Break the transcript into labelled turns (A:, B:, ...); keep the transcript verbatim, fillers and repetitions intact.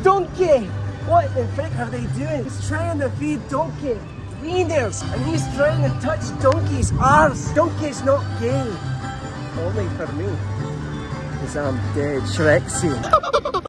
A: Donkey! What the frick are they doing? He's trying to feed Donkey wieners, and he's trying to touch Donkey's arse. Donkey's not gay. Only for me. Because I'm dead SHREXY.